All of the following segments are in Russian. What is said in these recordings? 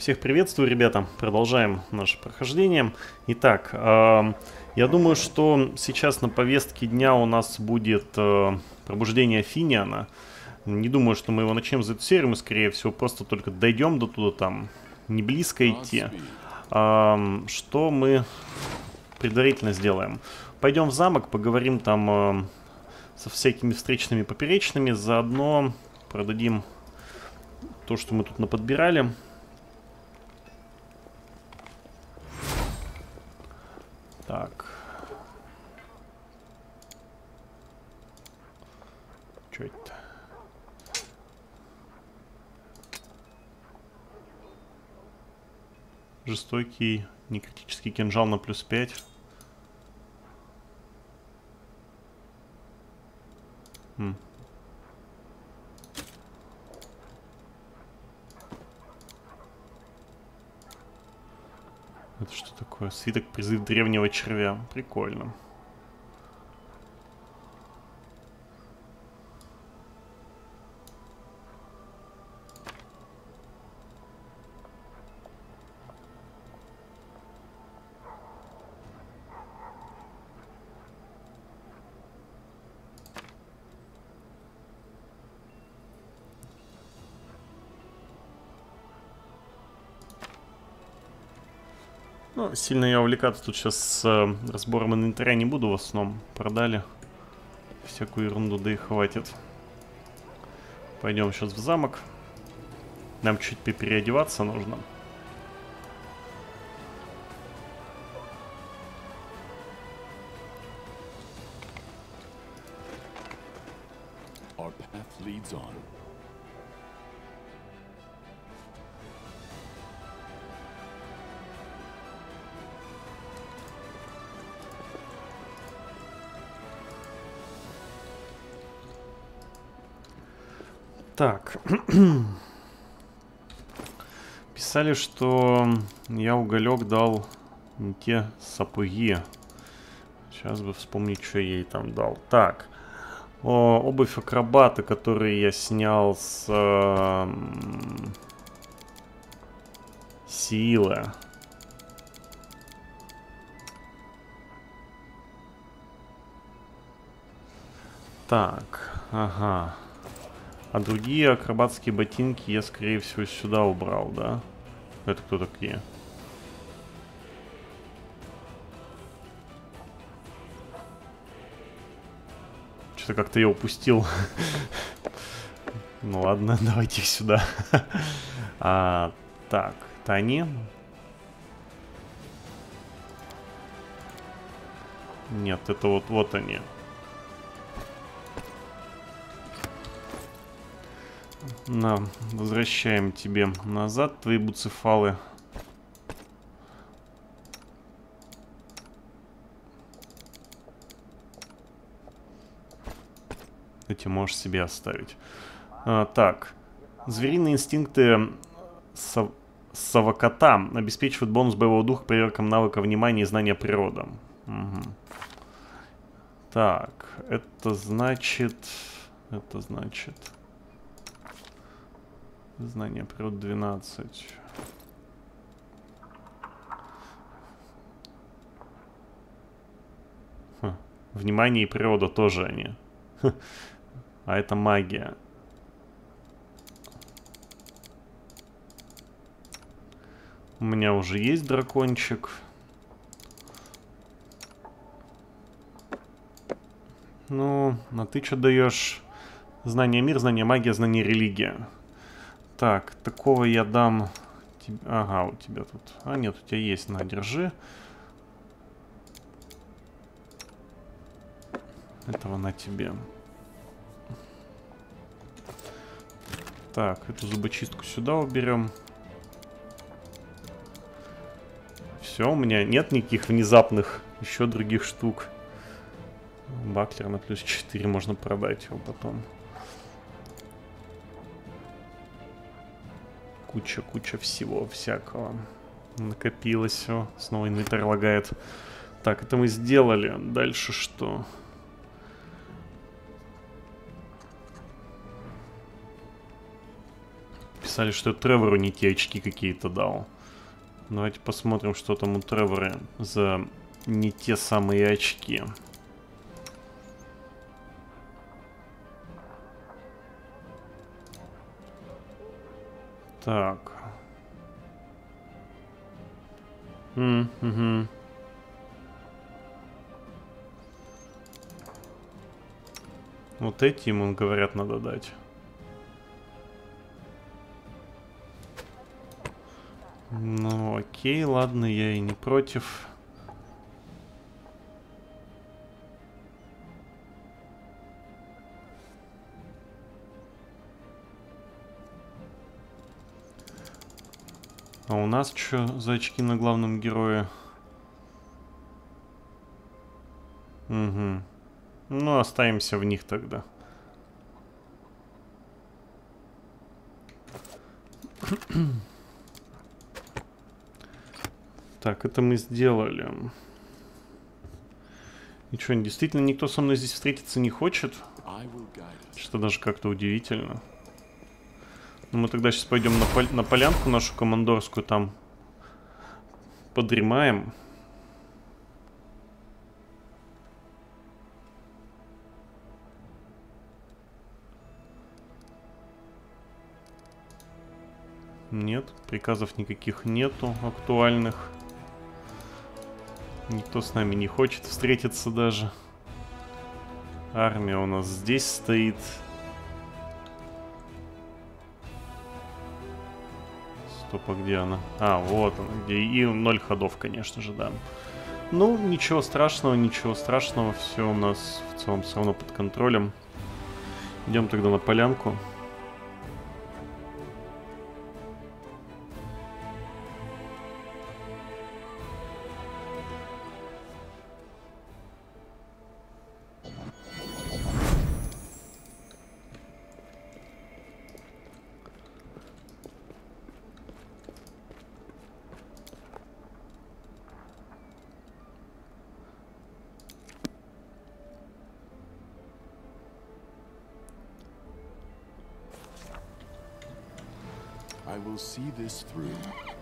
Всех приветствую, ребята. Продолжаем наше прохождение. Итак, я думаю, что сейчас на повестке дня у нас будет пробуждение Финиана. Не думаю, что мы его начнем за эту серию. Мы, скорее всего, просто только дойдем до туда, там не близко идти. Что мы предварительно сделаем? Пойдем в замок, поговорим там со всякими встречными поперечными. Заодно продадим то, что мы тут наподбирали. Так. Что это? Жестокий некритический кинжал на +5. Это что такое? Свиток призыв древнего червя. Прикольно. Ну, сильно я увлекаться тут сейчас с разбором инвентаря не буду, в основном продали всякую ерунду, да и хватит. Пойдем сейчас в замок. Нам чуть переодеваться нужно. Our path leads on. Так. Писали, что я уголек дал не те сапоги. Сейчас бы вспомнить, что я ей там дал. Так. Обувь акробата, которую я снял с силы. Так, ага. А другие акробатские ботинки я, скорее всего, сюда убрал, да? Это кто такие? Что-то как-то я упустил. Ну ладно, давайте их сюда. Так, это они? Нет, это вот они. На, возвращаем тебе назад твои буцефалы. Эти можешь себе оставить. Так. Звериные инстинкты совокота обеспечивают бонус боевого духа к проверкам навыка внимания и знания природы. Угу. Так. Это значит... Знание природы 12. Внимание и природа тоже они. А это магия. У меня уже есть дракончик. Ну, а ты что даешь? Знание мир, знание магия, знание религия. Так, такого я дам тебе. Ага, у тебя тут. А, нет, у тебя есть. На, держи. Этого на тебе. Так, эту зубочистку сюда уберем. Все, у меня нет никаких внезапных еще других штук. Баклер на +4 можно продать его потом. Куча всего всякого накопилось, все. Снова инвентарь лагает. Так, это мы сделали. Дальше что? Писали, что я Тревору не те очки какие-то дал. Давайте посмотрим, что там у Тревора за не те самые очки. Так. Угу. Вот эти ему, говорят, надо дать. Ну, окей, ладно, я и не против. А у нас что за очки на главном герое? Угу. Ну, оставимся в них тогда. Так, это мы сделали. И что, действительно никто со мной здесь встретиться не хочет? Что даже как-то удивительно. Ну, мы тогда сейчас пойдем на полянку нашу командорскую, там подремаем. Нет, приказов никаких нету актуальных. Никто с нами не хочет встретиться даже. Армия у нас здесь стоит. Стоп, а где она? А, вот она где. И 0 ходов, конечно же, да. Ну, ничего страшного, ничего страшного. Все у нас в целом все равно под контролем. Идем тогда на полянку. I will see this through.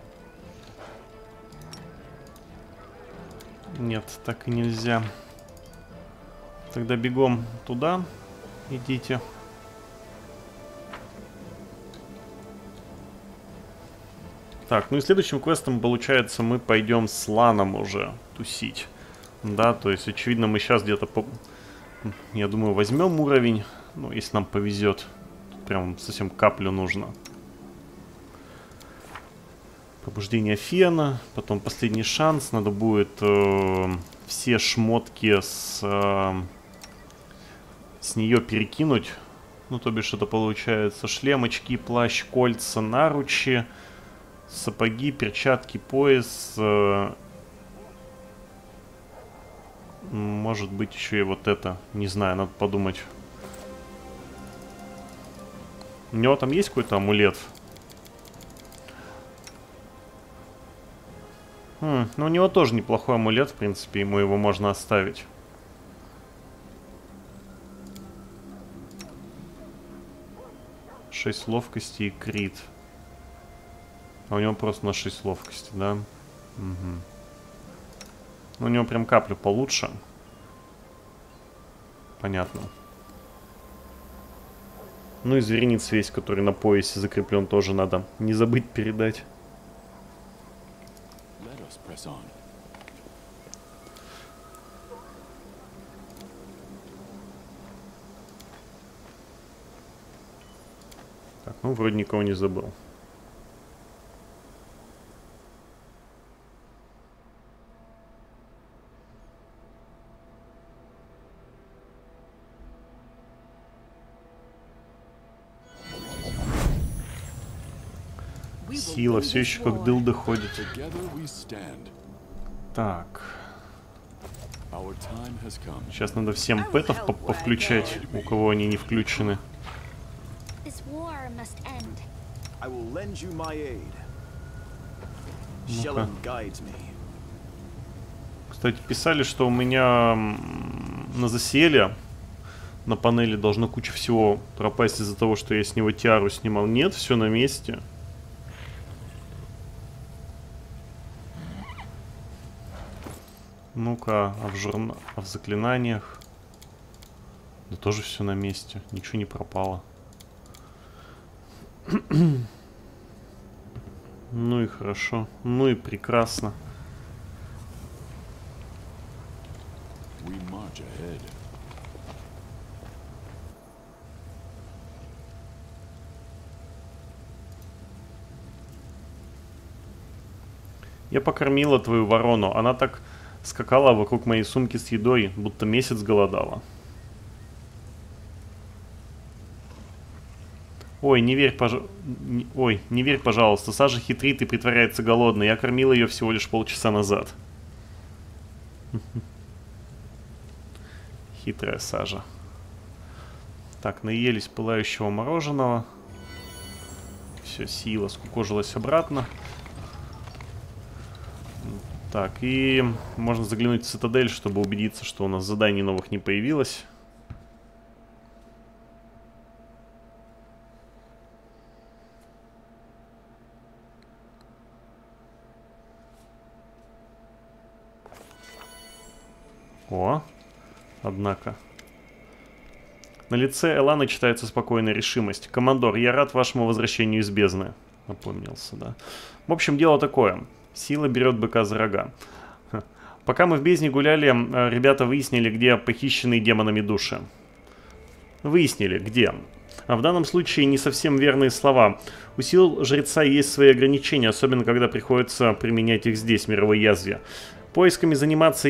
Нет, так и нельзя. Тогда бегом туда. Идите. Так, ну и следующим квестом, получается, мы пойдем с Ланом уже тусить. Да, то есть, очевидно, мы сейчас где-то, я думаю, возьмем уровень. Ну, если нам повезет. Тут прям совсем каплю нужно. Пробуждение Фиана, потом последний шанс. Надо будет все шмотки с нее перекинуть. Ну, то бишь, это получается шлем, очки, плащ, кольца, наручи, сапоги, перчатки, пояс. Может быть, еще и вот это. Не знаю, надо подумать. У него там есть какой-то амулет? Ну, у него тоже неплохой амулет, в принципе, ему его можно оставить. Шесть ловкости и крит. А у него просто на 6 ловкости, да? Угу. Ну, у него прям каплю получше. Понятно. Ну и зверинец весь, который на поясе закреплен, тоже надо не забыть передать. Так, ну вроде никого не забыл. Сила все еще как дыл доходит. Так. Сейчас надо всем пэтов повключать, у кого они не включены. Ну-ка. Кстати, писали, что у меня на засилие На панели должно куча всего пропасть из-за того, что я с него тиару снимал. Нет, все на месте. Ну-ка, а в заклинаниях? Да тоже все на месте. Ничего не пропало. Ну и хорошо. Ну и прекрасно. We march ahead. Я покормила твою ворону. Она так скакала вокруг моей сумки с едой, будто месяц голодала. Ой, не верь, Ой, не верь, пожалуйста. Сажа хитрит и притворяется голодной. Я кормила ее всего лишь полчаса назад. Хитрая Сажа. Так, наелись пылающего мороженого. Все, сила скукожилась обратно. Так, и можно заглянуть в цитадель, чтобы убедиться, что у нас заданий новых не появилось. О, однако. На лице Эланы читается спокойная решимость. «Командор, я рад вашему возвращению из бездны». Напомнился, да. В общем, дело такое. Сила берет быка за рога. Пока мы в бездне гуляли, ребята выяснили, где похищенные демонами души. Выяснили, где. А в данном случае не совсем верные слова. У сил жреца есть свои ограничения, особенно когда приходится применять их здесь, в мировой язве. Поисками занимался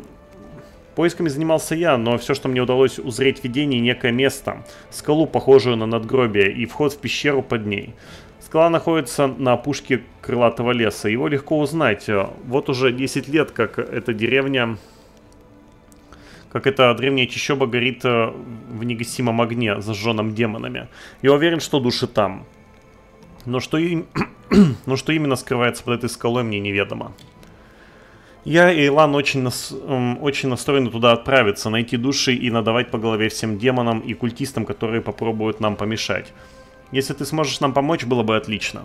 я, но все, что мне удалось узреть в видении, некое место, скалу, похожую на надгробие, и вход в пещеру под ней. Скала находится на опушке крылатого леса, его легко узнать. Вот уже 10 лет, как эта деревня, как эта древняя чащоба горит в негасимом огне, зажженном демонами. Я уверен, что души там. Но что именно скрывается под этой скалой, мне неведомо. Я и Илан очень настроены туда отправиться, найти души и надавать по голове всем демонам и культистам, которые попробуют нам помешать. Если ты сможешь нам помочь, было бы отлично.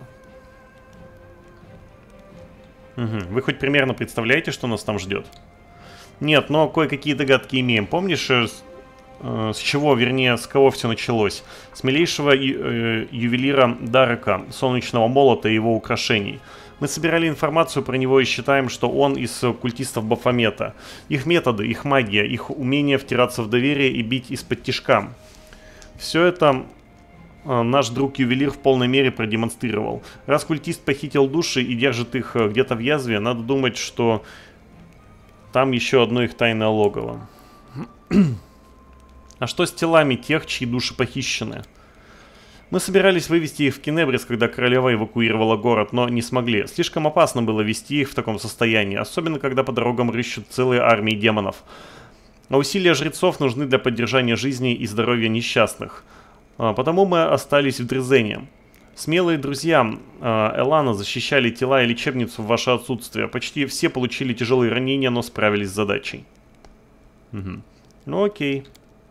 Угу. Вы хоть примерно представляете, что нас там ждет? Нет, но кое-какие догадки имеем. Помнишь, с чего, вернее, с кого все началось? С милейшего ювелира Дарека, солнечного молота и его украшений. Мы собирали информацию про него и считаем, что он из культистов Бафомета. Их методы, их магия, их умение втираться в доверие и бить из-под тишка. Все это наш друг-ювелир в полной мере продемонстрировал. Раз культист похитил души и держит их где-то в язве, надо думать, что там еще одно их тайное логово. А что с телами тех, чьи души похищены? Мы собирались вывести их в Кенебрис, когда королева эвакуировала город, но не смогли. Слишком опасно было вести их в таком состоянии, особенно когда по дорогам рыщут целые армии демонов. А усилия жрецов нужны для поддержания жизни и здоровья несчастных. Потому мы остались в Дрезене. Смелые друзья Элана защищали тела и лечебницу в ваше отсутствие. Почти все получили тяжелые ранения, но справились с задачей. Угу. Ну окей.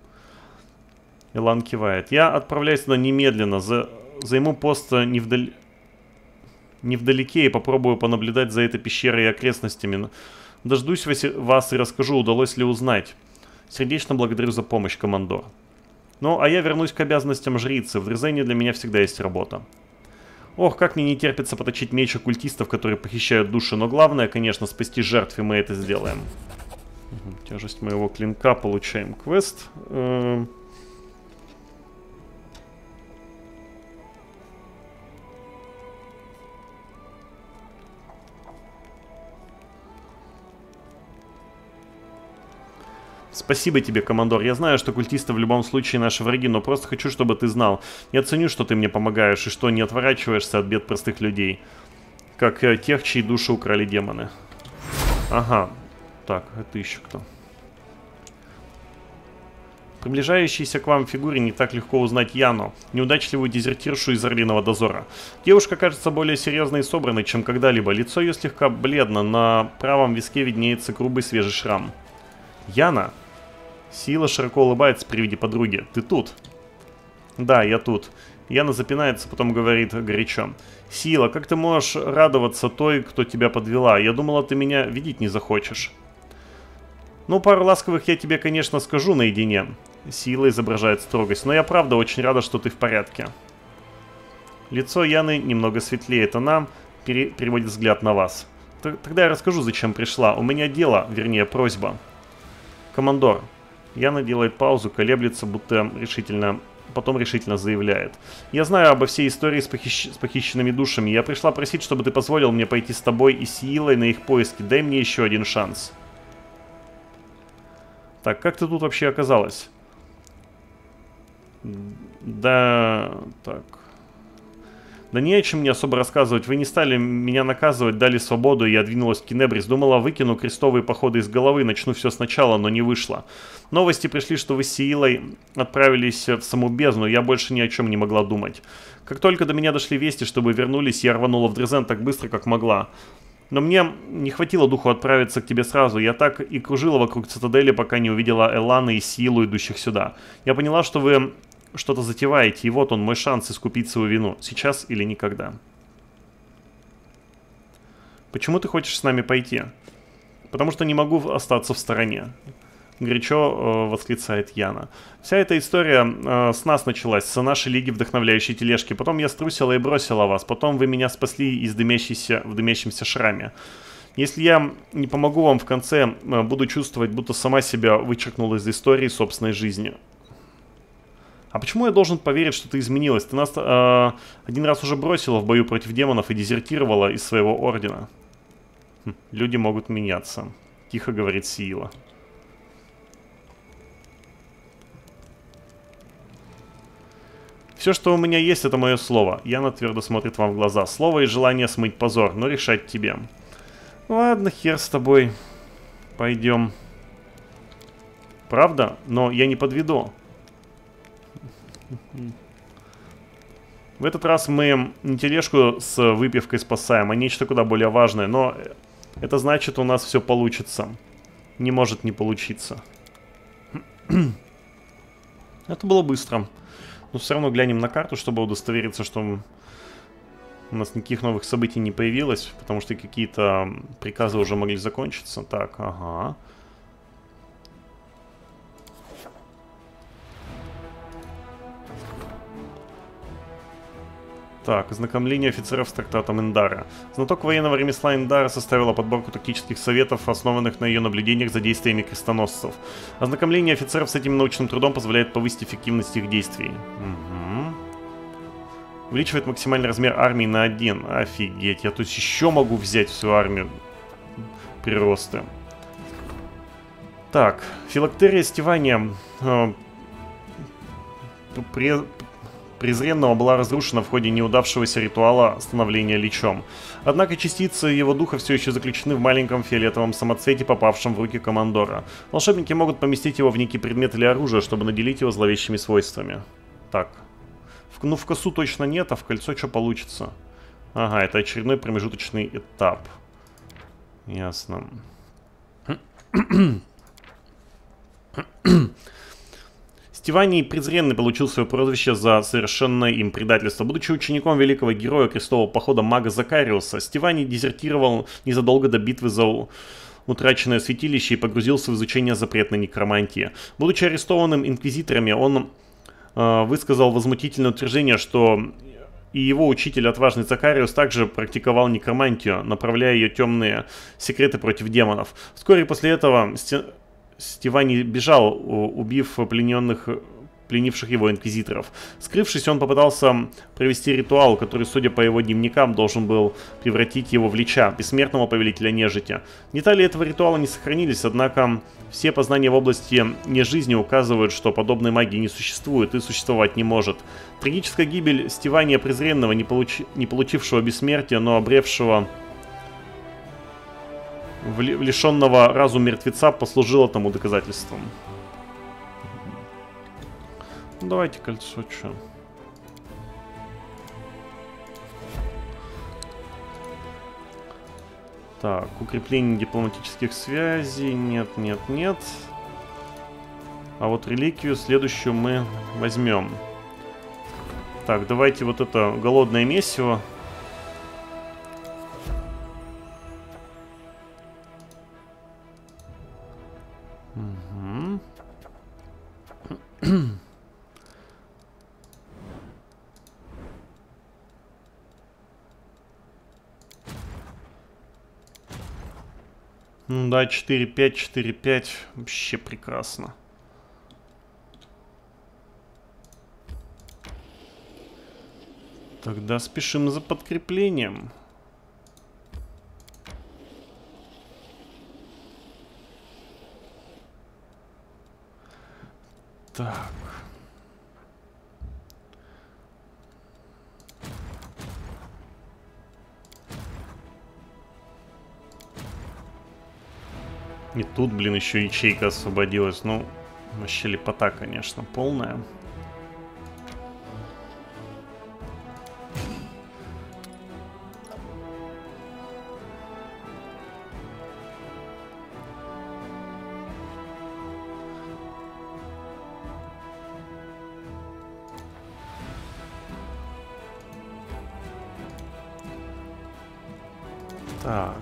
Элан кивает. Я отправляюсь туда немедленно. Займу пост невдалеке и попробую понаблюдать за этой пещерой и окрестностями. Дождусь вас и расскажу, удалось ли узнать. Сердечно благодарю за помощь, командор. Ну, а я вернусь к обязанностям жрицы. В Дрезене для меня всегда есть работа. Ох, как мне не терпится поточить меч оккультистов, которые похищают души. Но главное, конечно, спасти жертв, и мы это сделаем. Тяжесть моего клинка, получаем квест. Спасибо тебе, командор. Я знаю, что культисты в любом случае наши враги, но просто хочу, чтобы ты знал. Я ценю, что ты мне помогаешь и что не отворачиваешься от бед простых людей. Как тех, чьи души украли демоны. Ага. Так, это еще кто? Приближающейся к вам фигуре не так легко узнать Яну, неудачливую дезертиршу из Орлиного дозора. Девушка кажется более серьезной и собранной, чем когда-либо. Лицо ее слегка бледно, на правом виске виднеется грубый свежий шрам. Яна? Сила широко улыбается при виде подруги. Ты тут? Да, я тут. Яна запинается, потом говорит горячо. Сила, как ты можешь радоваться той, кто тебя подвела? Я думала, ты меня видеть не захочешь. Ну, пару ласковых я тебе, конечно, скажу наедине. Сила изображает строгость, но я правда очень рада, что ты в порядке. Лицо Яны немного светлеет, она переводит взгляд на вас. Тогда я расскажу, зачем пришла. У меня дело, вернее, просьба. Командор. Яна делает паузу, колеблется, будто решительно... Потом решительно заявляет. Я знаю обо всей истории с похищенными душами. Я пришла просить, чтобы ты позволил мне пойти с тобой и Силой на их поиски. Дай мне еще один шанс. Так, как ты тут вообще оказалась? Да... Так... Да не о чем мне особо рассказывать. Вы не стали меня наказывать, дали свободу, и я двинулась в Кенебрис. Думала, выкину крестовые походы из головы, начну все сначала, но не вышло. Новости пришли, что вы с Сиилой отправились в саму бездну, я больше ни о чем не могла думать. Как только до меня дошли вести, чтобы вернулись, я рванула в Дрезен так быстро, как могла. Но мне не хватило духу отправиться к тебе сразу. Я так и кружила вокруг цитадели, пока не увидела Элана и Сиилу, идущих сюда. Я поняла, что вы... что-то затеваете, и вот он, мой шанс искупить свою вину. Сейчас или никогда. Почему ты хочешь с нами пойти? Потому что не могу остаться в стороне. Горячо восклицает Яна. Вся эта история с нас началась, с нашей лиги вдохновляющей тележки. Потом я струсила и бросила вас. Потом вы меня спасли в дымящемся шраме. Если я не помогу вам в конце, буду чувствовать, будто сама себя вычеркнула из истории собственной жизни. А почему я должен поверить, что ты изменилась? Ты нас один раз уже бросила в бою против демонов и дезертировала из своего ордена. Люди могут меняться. Тихо говорит Сиила. Все, что у меня есть, это мое слово. Яна твердо смотрит вам в глаза. Слово и желание смыть позор, но решать тебе. Ладно, хер с тобой. Пойдем. Правда? Но я не подведу. В этот раз мы не тележку с выпивкой спасаем, а нечто куда более важное. Но это значит, у нас все получится. Не может не получиться. Это было быстро. Но все равно глянем на карту, чтобы удостовериться, что у нас никаких новых событий не появилось. Потому что какие-то приказы уже могли закончиться. Так, ага. Так, ознакомление офицеров с трактатом Индара. Знаток военного ремесла Индара составила подборку тактических советов, основанных на ее наблюдениях за действиями крестоносцев. Ознакомление офицеров с этим научным трудом позволяет повысить эффективность их действий. Угу. Увеличивает максимальный размер армии на 1. Офигеть, я то есть еще могу взять всю армию. Приросты. Так, филактерия стевания презренного была разрушена в ходе неудавшегося ритуала становления личом. Однако частицы его духа все еще заключены в маленьком фиолетовом самоцвете, попавшем в руки командора. Волшебники могут поместить его в некий предмет или оружие, чтобы наделить его зловещими свойствами. Так. Ну, в косу точно нет, а в кольцо что получится? Ага, это очередной промежуточный этап. Ясно. Стиваний презренный получил свое прозвище за совершенное им предательство. Будучи учеником великого героя крестового похода мага Закариуса, Стиваний дезертировал незадолго до битвы за утраченное святилище и погрузился в изучение запретной некромантии. Будучи арестованным инквизиторами, он высказал возмутительное утверждение, что и его учитель, отважный Закариус, также практиковал некромантию, направляя ее темные секреты против демонов. Вскоре после этого Стиваний бежал, убив пленивших его инквизиторов. Скрывшись, он попытался провести ритуал, который, судя по его дневникам, должен был превратить его в лича, бессмертного повелителя нежити. Детали этого ритуала не сохранились, однако все познания в области нежизни указывают, что подобной магии не существует и существовать не может. Трагическая гибель Стивания презренного, не получившего бессмертия, но обревшего лишенного разума мертвеца, послужило тому доказательством. Ну, давайте кольцо, чё. Так, укрепление дипломатических связей. Нет, нет, нет. А вот реликвию следующую мы возьмем. Так, давайте вот это голодное месиво. Угу. Ну да, 4-5, 4-5. Вообще прекрасно. Тогда спешим за подкреплением. Так. И тут, блин, еще ячейка освободилась. Ну, вообще лепота, конечно, полная. Так.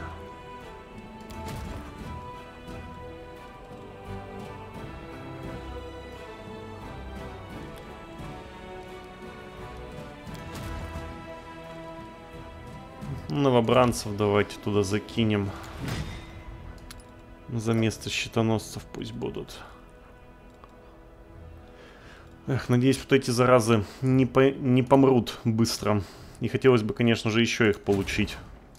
Новобранцев давайте туда закинем. За место щитоносцев пусть будут. Эх, надеюсь, вот эти заразы не помрут быстро. И хотелось бы, конечно же, еще их получить.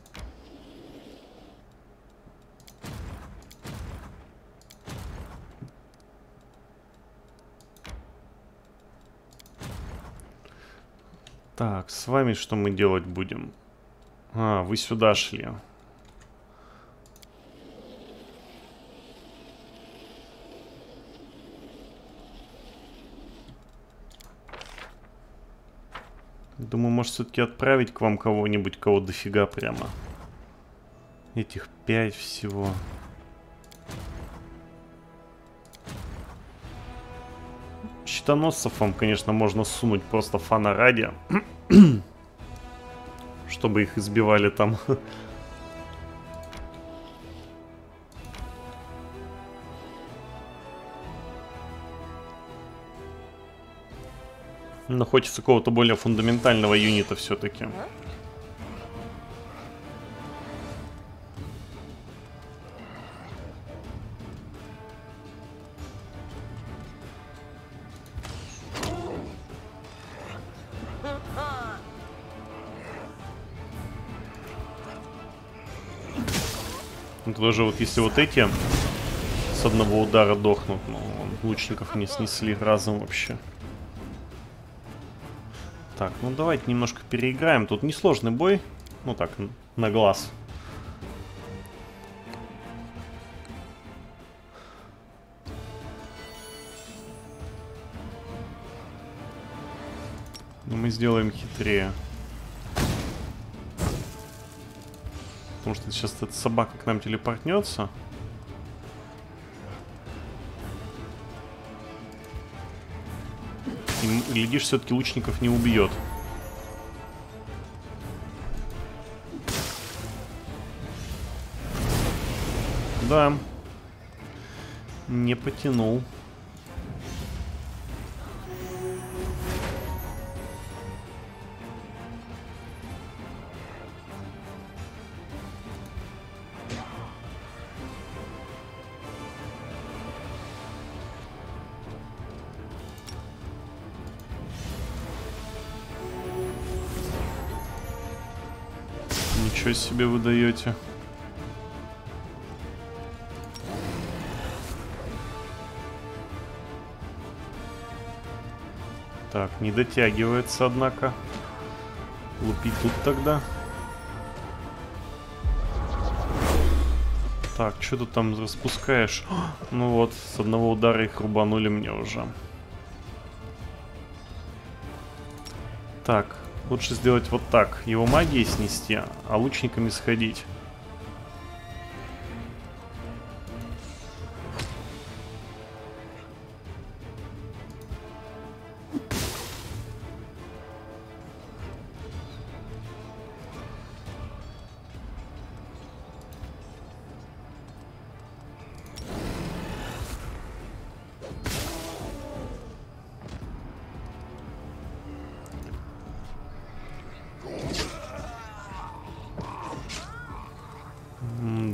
Так, с вами что мы делать будем? А, вы сюда шли. Думаю, может все-таки отправить к вам кого-нибудь, кого дофига прямо. Этих 5 всего. Щитоносцев вам, конечно, можно сунуть просто фана ради. Чтобы их избивали там. Но хочется какого-то более фундаментального юнита все-таки. Даже вот если вот эти с одного удара дохнут, ну, лучников не снесли разом вообще. Так, ну давайте немножко переиграем. Тут несложный бой. Ну так, на глаз. Но мы сделаем хитрее. Потому что сейчас эта собака к нам телепортнется. И, глядишь, все-таки лучников не убьет. Да. Не потянул. Ничего себе вы даете. Так, не дотягивается, однако. Лупить тут тогда. Так, что ты там распускаешь? Ну вот, с одного удара их рубанули мне уже. Так, лучше сделать вот так. Его магией снести, а лучниками сходить.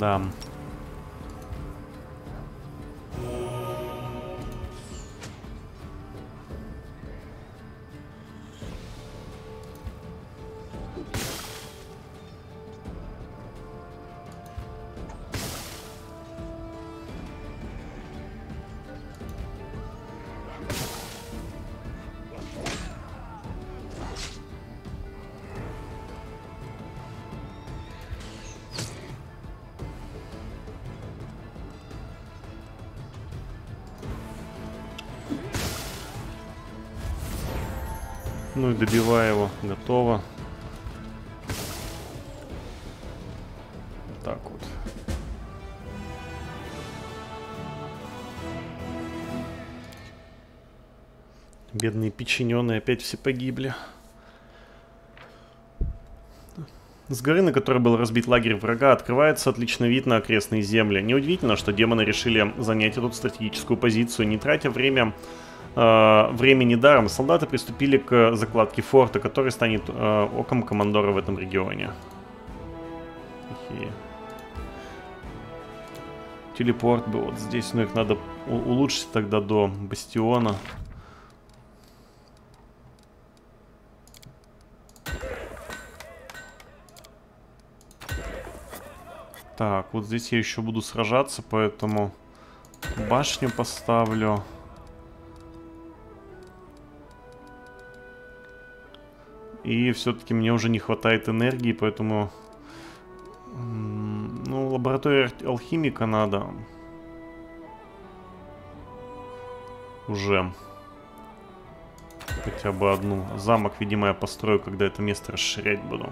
Да. Ну и добивай его. Готово. Так вот. Бедные печененые опять все погибли. С горы, на которой был разбит лагерь врага, открывается отличный вид на окрестные земли. Неудивительно, что демоны решили занять эту стратегическую позицию, не тратя времени даром. Солдаты приступили к закладке форта, который станет оком командора в этом регионе. Телепорт был вот здесь, но их надо улучшить тогда до бастиона. Так, вот здесь я еще буду сражаться, поэтому башню поставлю. И все-таки мне уже не хватает энергии, поэтому... Ну, лаборатория алхимика надо. Уже. Хотя бы одну. Замок, видимо, я построю, когда это место расширять буду.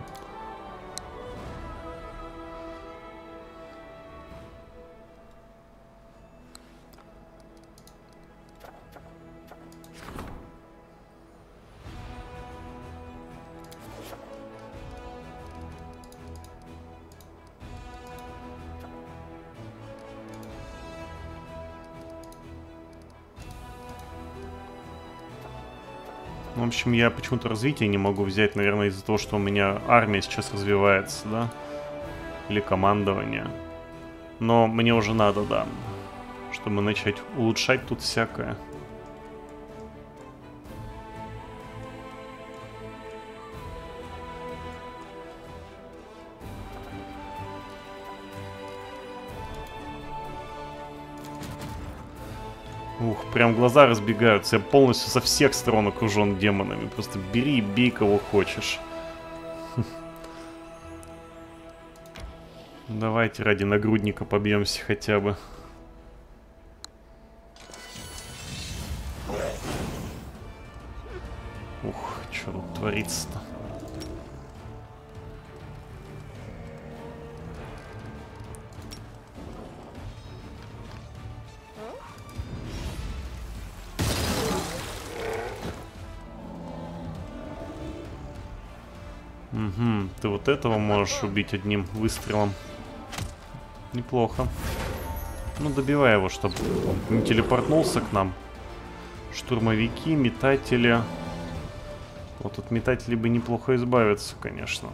В общем, я почему-то развитие не могу взять, наверное, из-за того, что у меня армия сейчас развивается, да? Или командование. Но мне уже надо, да, чтобы начать улучшать тут всякое. Ух, прям глаза разбегаются. Я полностью со всех сторон окружен демонами. Просто бери и бей кого хочешь. Давайте ради нагрудника побьемся хотя бы. Ух, что тут творится-то? Угу, ты вот этого можешь убить одним выстрелом. Неплохо. Ну, добивай его, чтобы он не телепортнулся к нам. Штурмовики, метатели. Вот от метателей бы неплохо избавиться, конечно.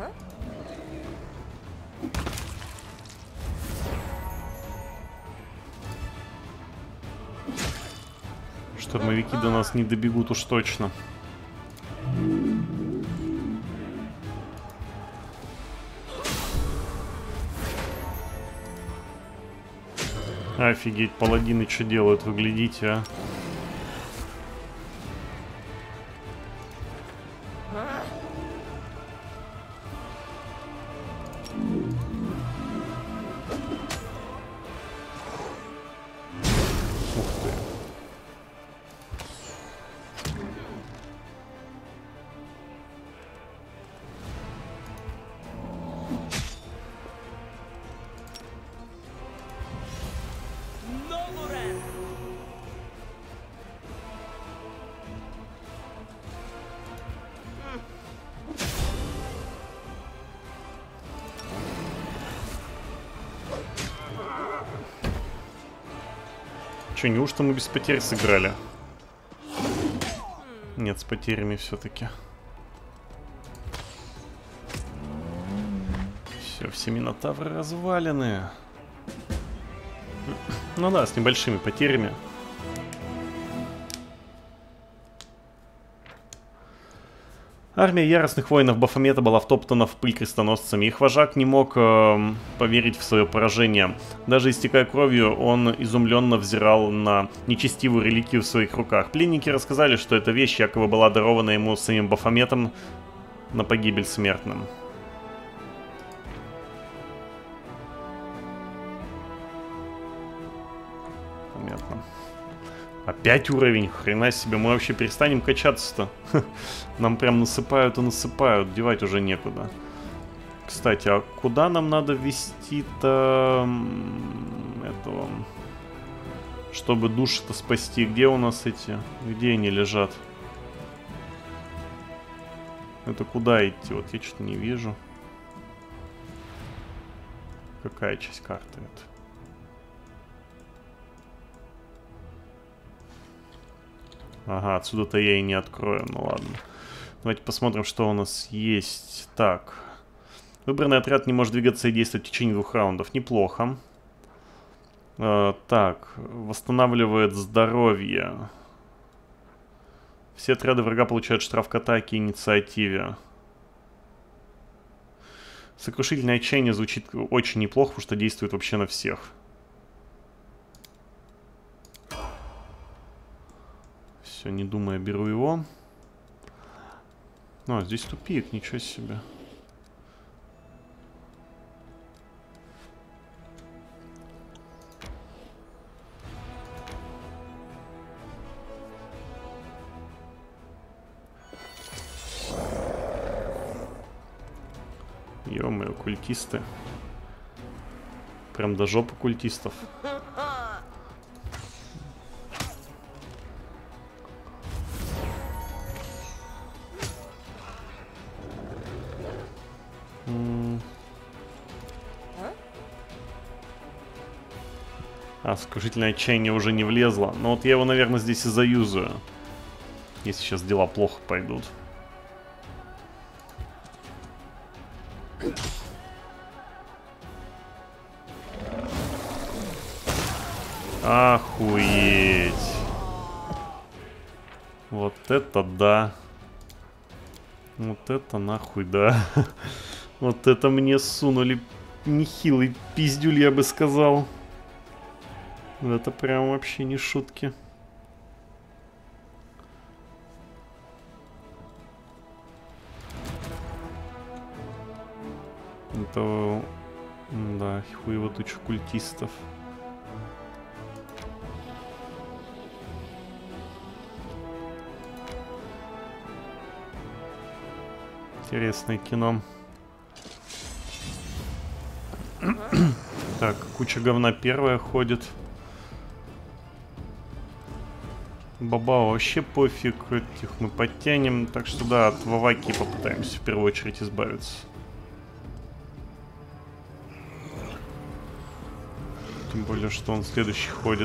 Штурмовики до нас не добегут уж точно. Офигеть, паладины что делают, вы глядите, а? Ух ты. Че, неужто мы без потерь сыграли? Нет, с потерями все-таки. Все минотавры развалены. Ну да, с небольшими потерями. Армия яростных воинов Бафомета была втоптана в пыль крестоносцами. Их вожак не мог поверить в свое поражение. Даже истекая кровью, он изумленно взирал на нечестивую реликвию в своих руках. Пленники рассказали, что эта вещь якобы была дарована ему самим Бафометом на погибель смертным. Понятно. Опять уровень, хрена себе, мы вообще перестанем качаться-то. Нам прям насыпают и насыпают, девать уже некуда. Кстати, а куда нам надо ввести-то этого, чтобы души-то спасти? Где у нас эти, где они лежат? Это куда идти? Вот я что-то не вижу. Какая часть карты это? Ага, отсюда-то я и не открою, ну ладно. Давайте посмотрим, что у нас есть. Так. Выбранный отряд не может двигаться и действовать в течение 2 раундов. Неплохо. Так, восстанавливает здоровье. Все отряды врага получают штраф к атаке и инициативе. Сокрушительное отчаяние звучит очень неплохо, потому что действует вообще на всех. Все, не думая, беру его. Ну, здесь тупик, ничего себе. Ё-моё, культисты. Прям до жопы культистов. А, сокрушительное отчаяние уже не влезло. Но вот я его, наверное, здесь и заюзаю. Если сейчас дела плохо пойдут. Охуеть. Вот это да. Вот это нахуй да. Вот это мне сунули нехилый пиздюль, я бы сказал. Это прям вообще не шутки. Это... Да, хуево туча культистов. Интересное кино. Так, куча говна первая ходит. Баба вообще пофиг, этих мы подтянем. Так что да, от Ваваки попытаемся в первую очередь избавиться. Тем более, что он следующий ходит.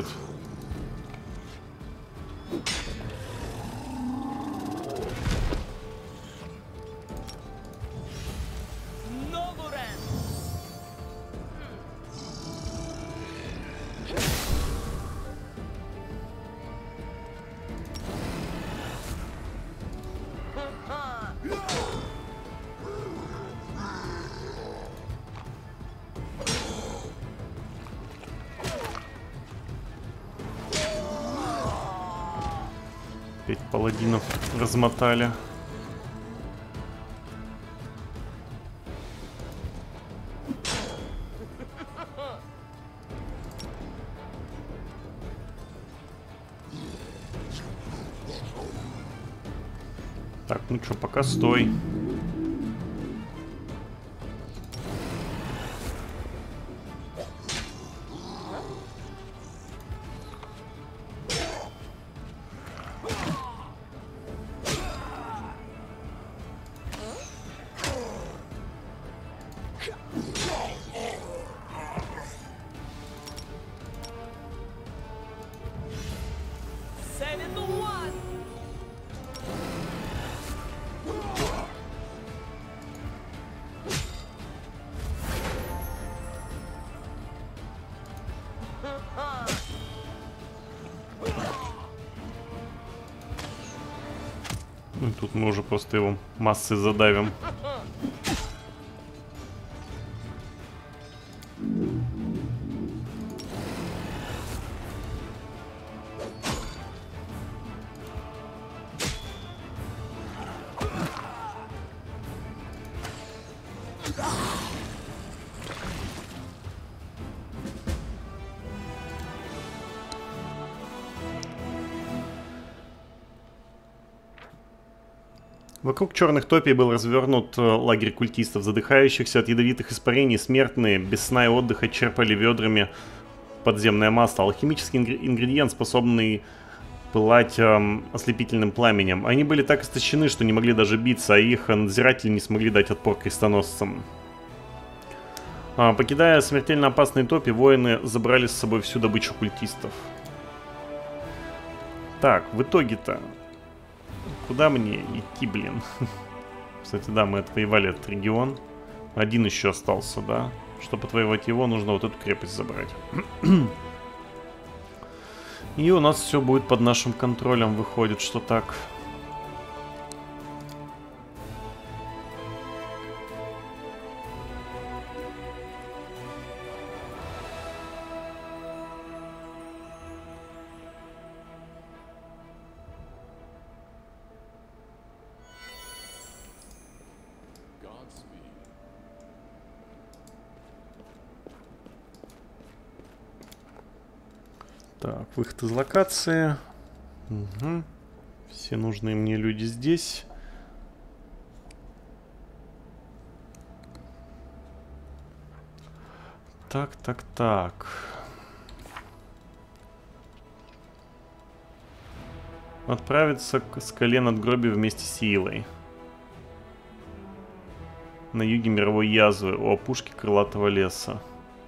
Опять паладинов размотали. Так, ну что, пока стой. Тут мы уже просто его массой задавим. Вокруг черных топий был развернут лагерь культистов, задыхающихся от ядовитых испарений. Смертные без сна и отдыха черпали ведрами подземное масло. Алхимический ингредиент, способный пылать ослепительным пламенем. Они были так истощены, что не могли даже биться, а их надзиратели не смогли дать отпор крестоносцам. Покидая смертельно опасные топи, воины забрали с собой всю добычу культистов. Так, в итоге-то... Куда мне идти, блин? Кстати, да, мы отвоевали этот регион. Один еще остался, да? Чтобы отвоевать его, нужно вот эту крепость забрать. И у нас все будет под нашим контролем, выходит, что так. Так, выход из локации. Угу. Все нужные мне люди здесь. Так, так, так. Отправиться к скале надгробия вместе с Илой. На юге мировой язвы, у опушки крылатого леса.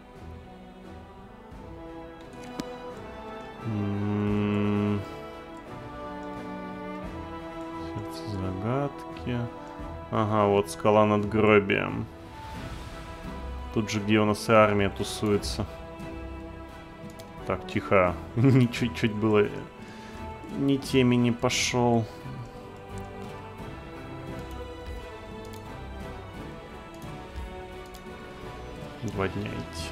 Сердце загадки. Ага, вот скала над гробием. Тут же, где у нас и армия тусуется. Так, тихо. Чуть-чуть было... Не теми не пошел. Два дня идти.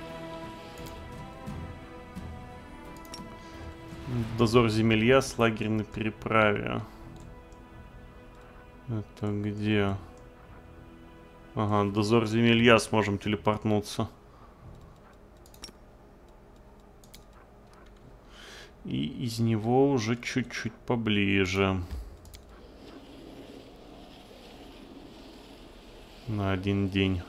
Дозор земелья с лагерь на переправе. Это где? Ага, дозор земелья, сможем телепортнуться. И из него уже чуть-чуть поближе. На один день.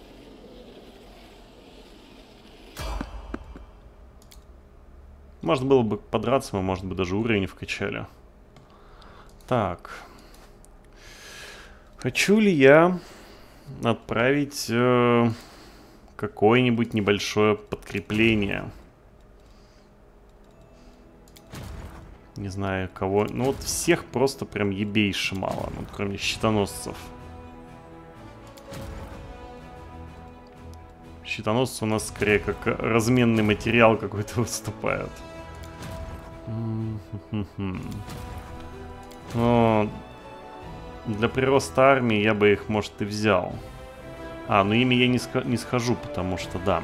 Можно было бы подраться, мы, может быть, даже уровень вкачали. Так. Хочу ли я отправить какое-нибудь небольшое подкрепление? Не знаю, кого... Ну вот всех просто прям ебейше мало, ну, кроме щитоносцев. Щитоносцы у нас скорее как разменный материал какой-то выступают. Но для прироста армии я бы их, может, и взял. Но ими я не схожу, потому что да.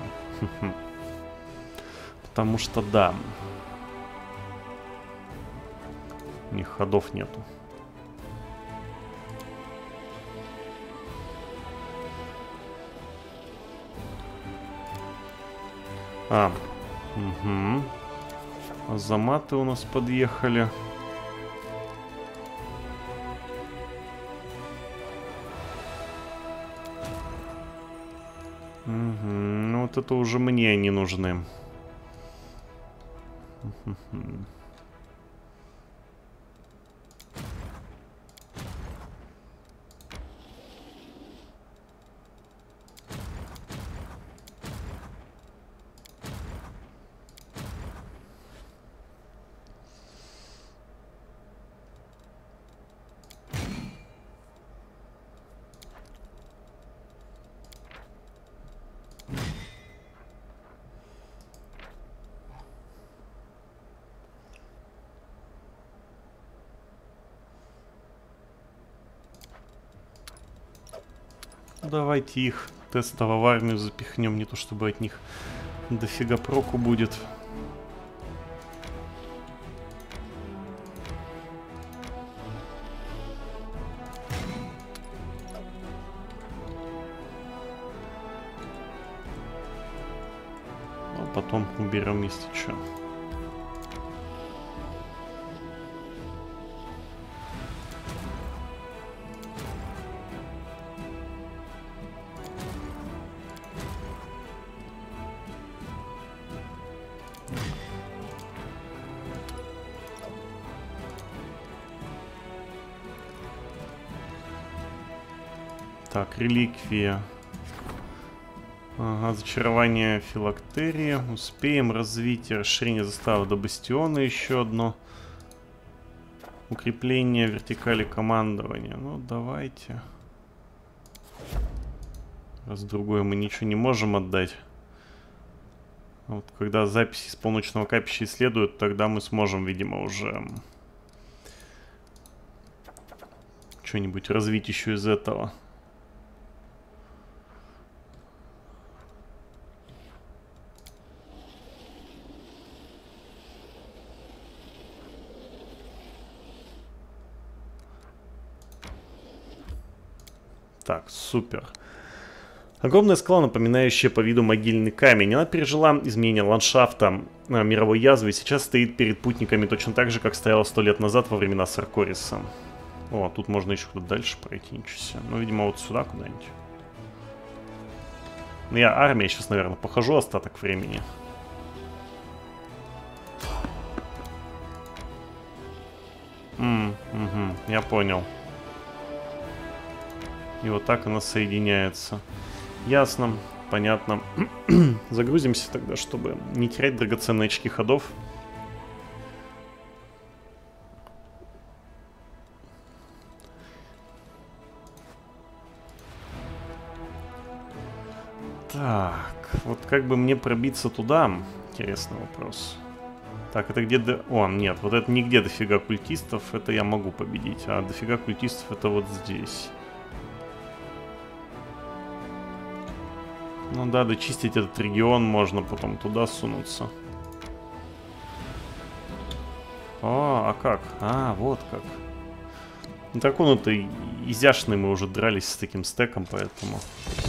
Потому что да. У них ходов нету. Угу. Азаматы у нас подъехали. Угу. Ну вот это уже мне не нужны. Давайте их тестово в армию запихнем, не то чтобы от них дофига проку будет. А потом уберем, если что. Так, реликвия. Ага, зачарование филактерии. Успеем развить расширение заставы до бастиона еще одно. Укрепление вертикали командования. Ну, давайте. Раз другое мы ничего не можем отдать. Вот когда записи из полночного капища исследуют, тогда мы сможем, видимо, уже что-нибудь развить еще из этого. Так, супер. Огромная скала, напоминающая по виду могильный камень. Она пережила изменение ландшафта мировой язвы и сейчас стоит перед путниками точно так же, как стояла 100 лет назад во времена Саркориса. О, тут можно еще куда-то дальше пройти, ничего себе. Ну, видимо, вот сюда куда-нибудь. Ну, я армия сейчас, наверное, похожу остаток времени. Угу, я понял. И вот так она соединяется. Ясно, понятно. Загрузимся тогда, чтобы не терять драгоценные очки ходов. Так, вот как бы мне пробиться туда? Интересный вопрос. Так, это где... О, нет, вот это нигде дофига культистов. Это я могу победить. А дофига культистов это вот здесь. Ну да, дочистить этот регион можно, потом туда сунуться. О, а как? А, вот как. Ну так он-то изящный, мы уже дрались с таким стеком, поэтому...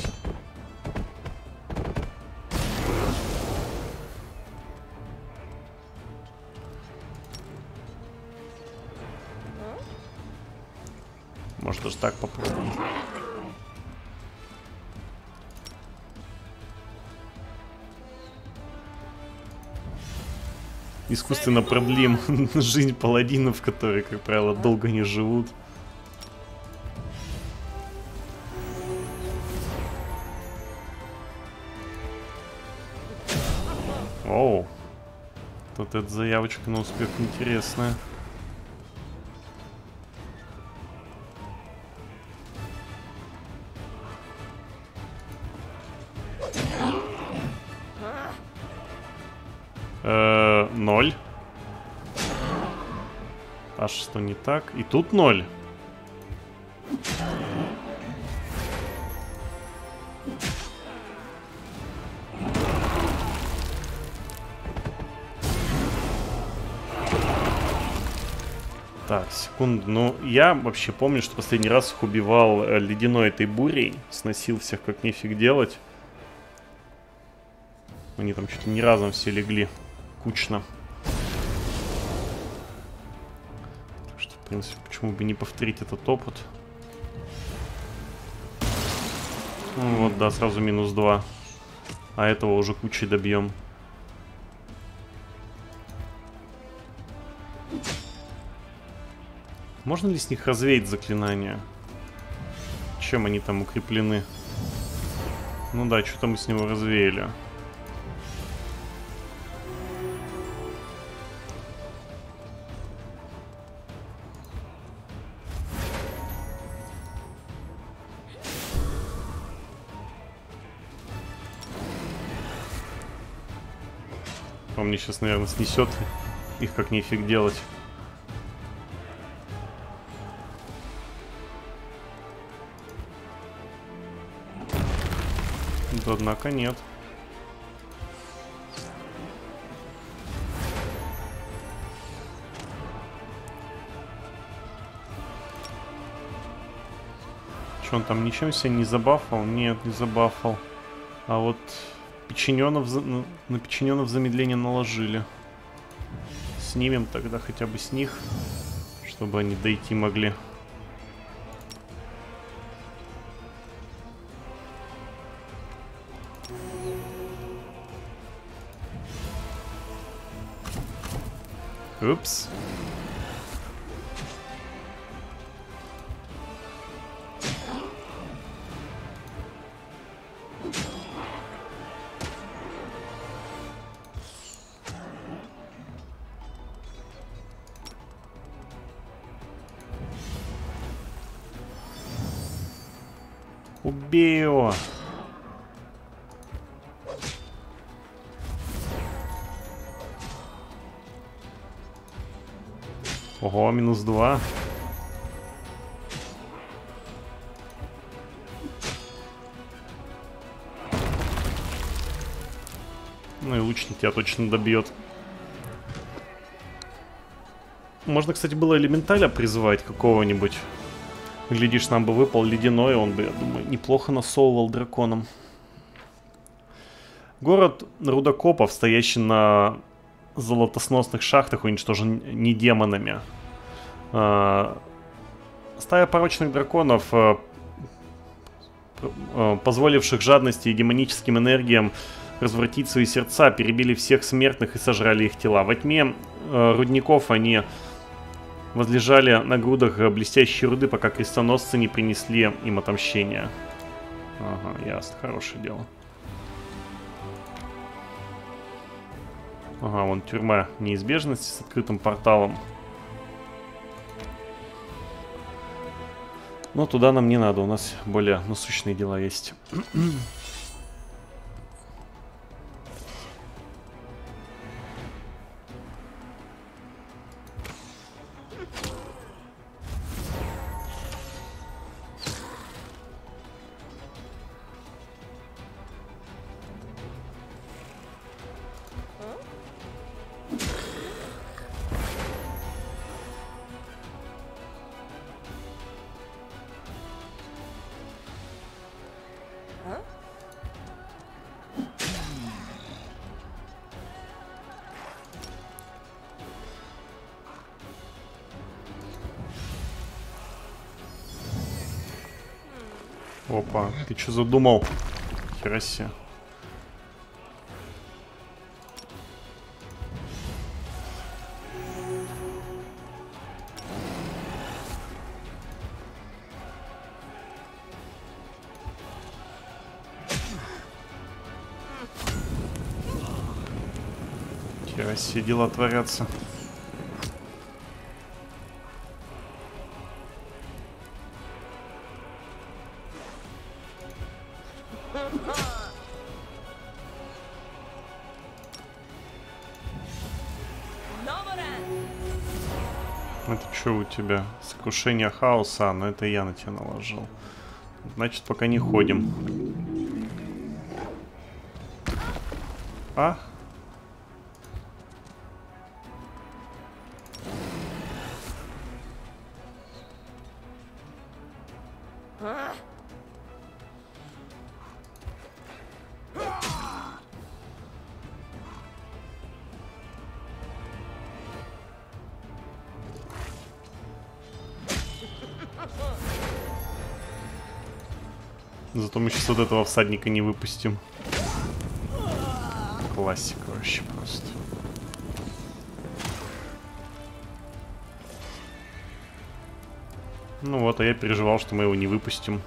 Может даже так попробуем. Искусственно продлим жизнь паладинов, которые, как правило, долго не живут. Оу. Тут эта заявочка на успех интересная. Ноль. А что не так? И тут 0. Так, секунду. Ну, я вообще помню, что последний раз их убивал ледяной этой бурей. Сносил всех как нефиг делать. Они там что-то не разом все легли. Кучно. Так что, в принципе, почему бы не повторить этот опыт? Ну, вот, да, сразу минус 2. А этого уже кучей добьем. Можно ли с них развеять заклинания? Чем они там укреплены? Ну да, что-то мы с него развеяли. Он мне сейчас, наверное, снесет их как нефиг делать. Да, однако нет. Что он там ничем себя не забафал? Нет, не забафал. А вот печенёнов, на печенёнов замедление наложили. Снимем тогда хотя бы с них, чтобы они дойти могли. Упс. Убей его. Ого, -2. Ну и лучник тебя точно добьет. Можно, кстати, было элементаля призвать какого-нибудь. Глядишь, нам бы выпал ледяной, он бы, я думаю, неплохо насовывал драконом. Город рудокопов, стоящий на золотосносных шахтах, уничтожен не демонами. Стая порочных драконов, позволивших жадности и демоническим энергиям развратить свои сердца, перебили всех смертных и сожрали их тела. Во тьме рудников они возлежали на грудах блестящей руды, пока крестоносцы не принесли им отомщение. Ага, ясно, хорошее дело. Ага, вон тюрьма неизбежности с открытым порталом. Но туда нам не надо, у нас более насущные дела есть. Опа, ты что задумал? Хера себе. Хера себе дела творятся. Это что у тебя? Сокрушение хаоса, но это я на тебя наложил. Значит, пока не ходим. А? Зато мы сейчас вот этого всадника не выпустим. Классика вообще просто. Ну вот, а я переживал, что мы его не выпустим.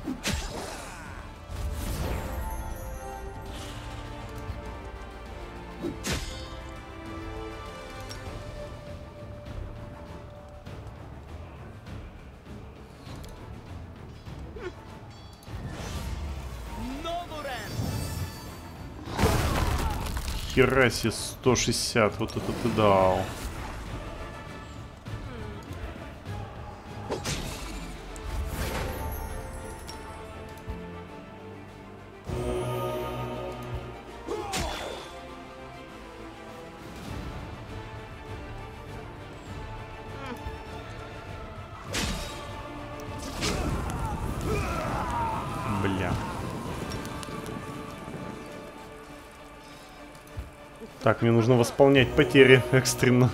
Хераси 160, вот это ты дал. Так, мне нужно восполнять потери экстренно.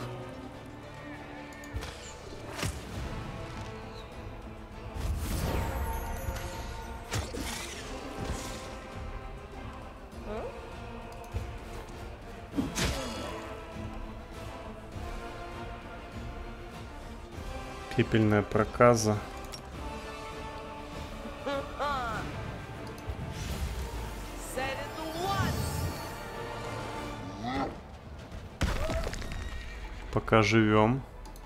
Пепельная проказа. Пока живем.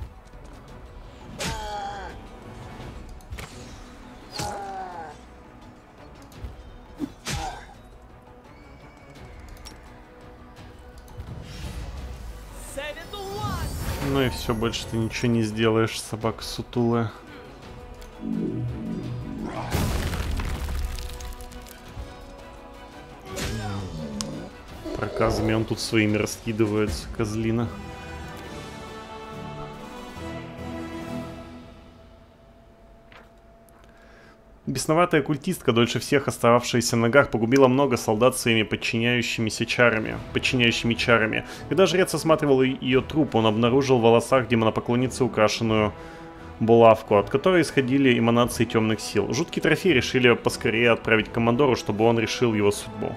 Ну и все, больше ты ничего не сделаешь, собака сутулая. Проказами он тут своими раскидывается, козлина. Бесноватая культистка, дольше всех остававшаяся на ногах, погубила много солдат своими подчиняющими чарами. Когда жрец осматривал ее труп, он обнаружил в волосах демонопоклонницы украшенную булавку, от которой исходили эманации темных сил. Жуткий трофей решили поскорее отправить к командору, чтобы он решил его судьбу.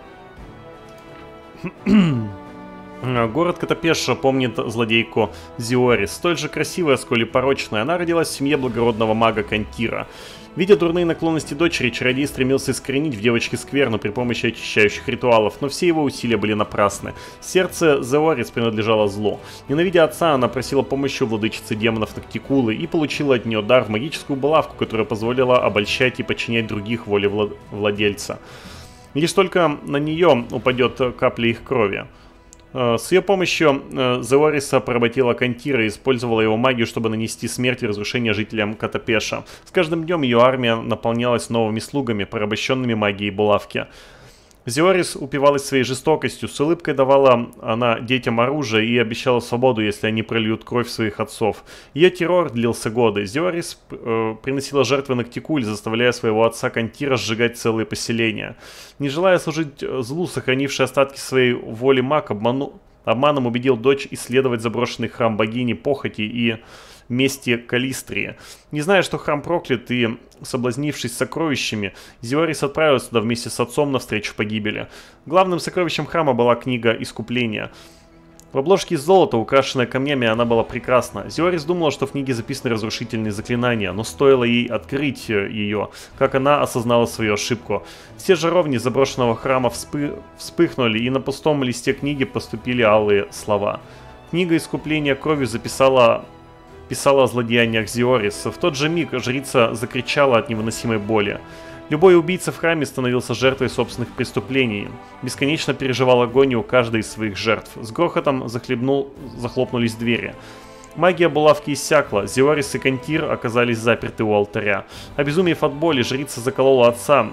Город Котопеша помнит злодейку Зиорис, столь же красивая, сколь и порочная. Она родилась в семье благородного мага Кантира. Видя дурные наклонности дочери, чародей стремился искоренить в девочке скверну при помощи очищающих ритуалов, но все его усилия были напрасны. Сердце Зеорис принадлежало злу. Ненавидя отца, она просила помощи у владычицы демонов Ноктикулы и получила от нее дар в магическую булавку, которая позволила обольщать и подчинять других воле владельца. Лишь только на нее упадет капля их крови. С ее помощью Зеориса поработила Кантира и использовала его магию, чтобы нанести смерть и разрушение жителям Котопеша. С каждым днем ее армия наполнялась новыми слугами, порабощенными магией булавки. Зеорис упивалась своей жестокостью, с улыбкой давала она детям оружие и обещала свободу, если они прольют кровь своих отцов. Ее террор длился годы. Зеорис приносила жертвы Ноктикуль, заставляя своего отца Кантира сжигать целые поселения. Не желая служить злу, сохранивший остатки своей воли маг обманом убедил дочь исследовать заброшенный храм богини похоти и мести Калистрии. Не зная, что храм проклят, и соблазнившись сокровищами, Зеорис отправился туда вместе с отцом навстречу погибели. Главным сокровищем храма была книга Искупления. В обложке из золота, украшенная камнями, она была прекрасна. Зеорис думала, что в книге записаны разрушительные заклинания, но стоило ей открыть ее, как она осознала свою ошибку. Все жаровни заброшенного храма вспыхнули, и на пустом листе книги поступили алые слова. Книга Искупления кровью писала о злодеяниях Зеорис. В тот же миг жрица закричала от невыносимой боли. Любой убийца в храме становился жертвой собственных преступлений. Бесконечно переживал агонию каждой из своих жертв. С грохотом захлопнулись двери. Магия булавки иссякла. Зеорис и Кантир оказались заперты у алтаря. Обезумев от боли, жрица заколола отца,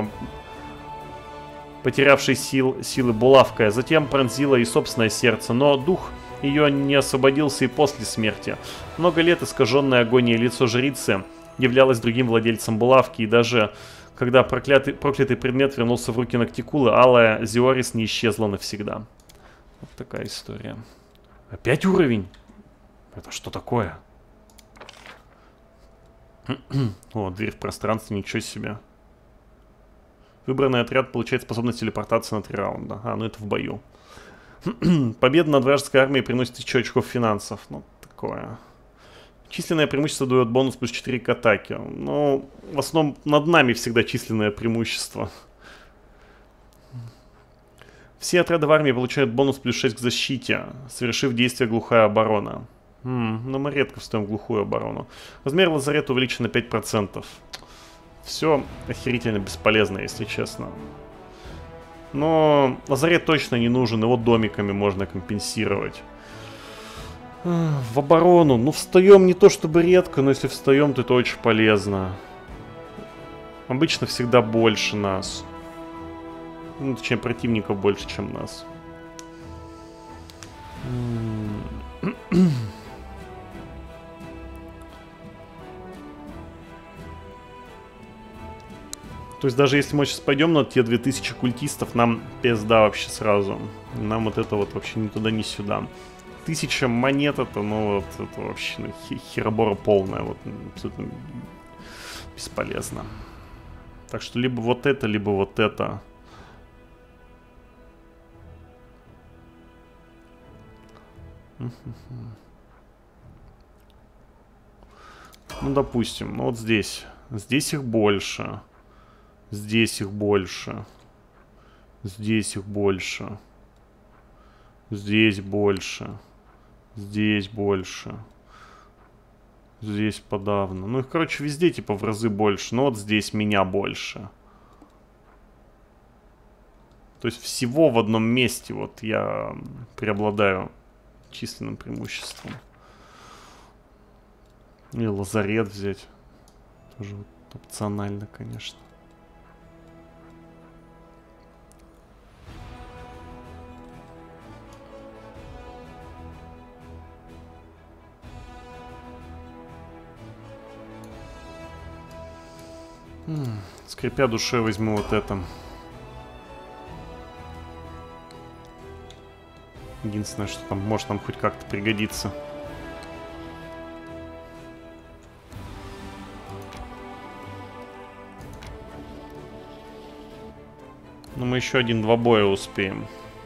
потерявший силы булавкой, затем пронзила и собственное сердце, но дух ее не освободился и после смерти. Много лет искаженное агонией лицо жрицы являлось другим владельцем булавки, и даже когда проклятый предмет вернулся в руки Ноктикулы, алая Зеорис не исчезла навсегда. Вот такая история. Опять уровень? Это что такое? О, дверь в пространстве, ничего себе. Выбранный отряд получает способность телепортации на 3 раунда. А, ну это в бою. Победа над вражеской армией приносит 1000 очков финансов. Ну, такое. Численное преимущество дает бонус плюс 4 к атаке. Ну, в основном над нами всегда численное преимущество. Все отряды в армии получают бонус плюс 6 к защите, совершив действие глухая оборона. Но мы редко встаем в глухую оборону. Размер лазарета увеличен на 5%. Все охерительно бесполезно, если честно. Но лазарет точно не нужен, его домиками можно компенсировать. В оборону. Ну, встаем не то чтобы редко, но если встаем, то это очень полезно. Обычно всегда больше нас. Ну, точнее, противников больше, чем нас. То есть даже если мы сейчас пойдем на те 2000 культистов, нам пизда вообще сразу. Нам вот это вот вообще ни туда, ни сюда. 1000 монет это, ну вот, это вообще ну, херобора полная, вот, абсолютно бесполезно. Так что либо вот это, либо вот это. Ну, допустим, ну вот здесь. Здесь их больше. Здесь их больше. Здесь их больше. Здесь больше. Здесь больше. Здесь подавно. Ну их, короче, везде типа в разы больше. Но вот здесь меня больше. То есть всего в одном месте вот я преобладаю численным преимуществом. Или лазарет взять. Тоже вот опционально, конечно. Скрипя душой возьму вот это. Единственное, что там может нам хоть как-то пригодиться. Но мы еще 1-2 боя успеем.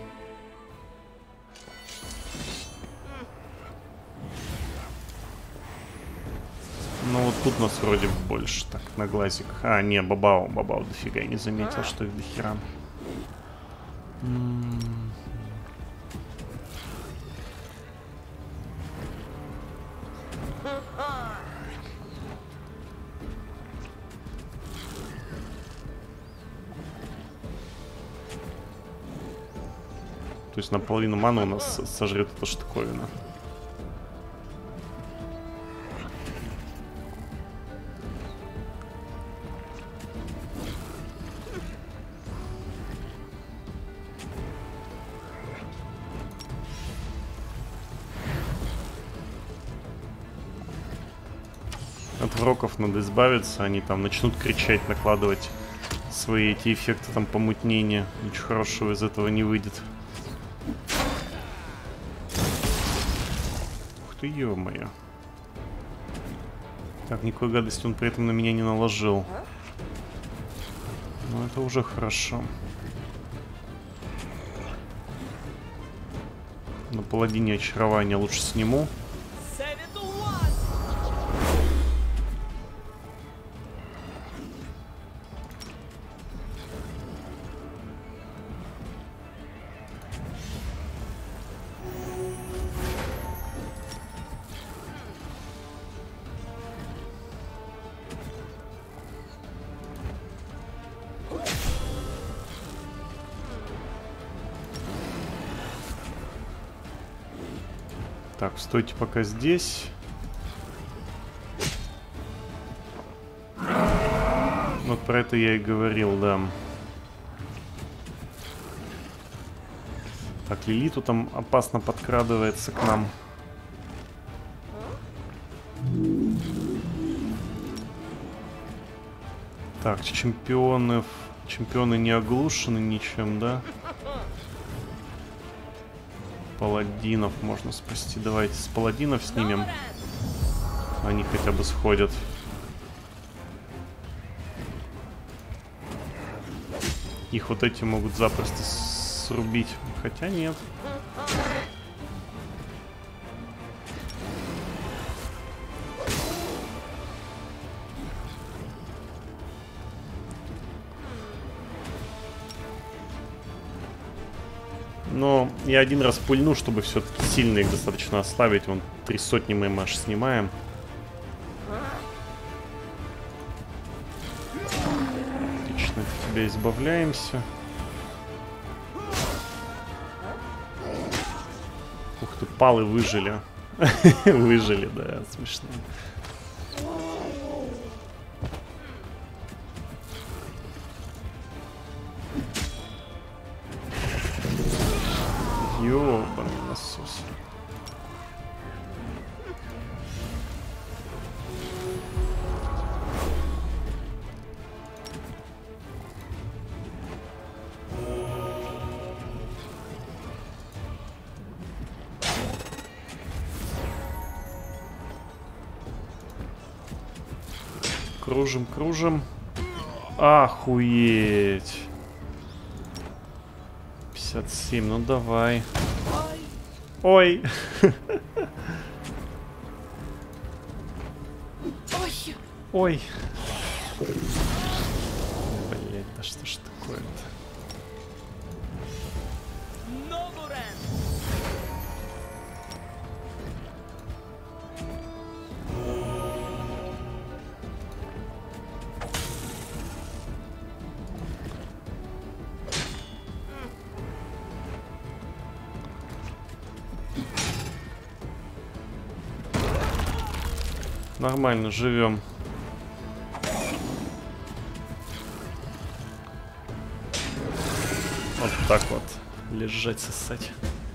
Ну вот тут нас вроде больше так на глазик. А, не, Бабау дофига, я не заметил, что их дохера. То есть наполовину маны у нас сожрет эта штуковина. От вроков надо избавиться, они там начнут кричать, накладывать свои эти эффекты там помутнения. Ничего хорошего из этого не выйдет. Ух ты, ё-моё. Так, никакой гадости он при этом на меня не наложил. Но это уже хорошо. На паладине очарования лучше сниму. Так, стойте пока здесь. Вот про это я и говорил, да. Так, Лилиту там опасно подкрадывается к нам. Так, чемпионы не оглушены ничем, да? Паладинов можно спасти. Давайте с паладинов снимем. Они хотя бы сходят. Их вот эти могут запросто срубить. Хотя нет. Но я один раз пульну, чтобы все-таки сильно их достаточно ослабить. Вон 300 мы им аж снимаем. Отлично, от тебя избавляемся. Ух ты, палы выжили. Выжили, да, смешно. Ёбаный насос. кружим, кружим. Охуеть. 57, ну давай. Ой. Ой. Блять, да что ж такое-то? Нормально, живем. Вот так вот. Лежать, сосать.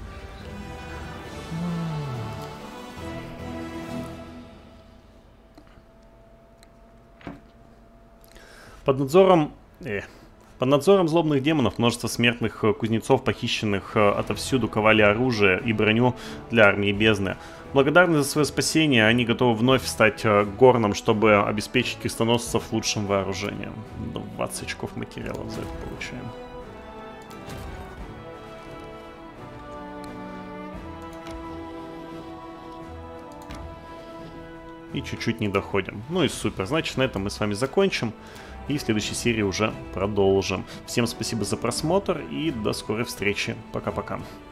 Под надзором злобных демонов множество смертных кузнецов, похищенных отовсюду, ковали оружие и броню для армии бездны. Благодарны за свое спасение, они готовы вновь стать горном, чтобы обеспечить крестоносцев лучшим вооружением. 20 очков материалов за это получаем. И чуть-чуть не доходим. Ну и супер. Значит, на этом мы с вами закончим. И в следующей серии уже продолжим. Всем спасибо за просмотр и до скорой встречи. Пока-пока.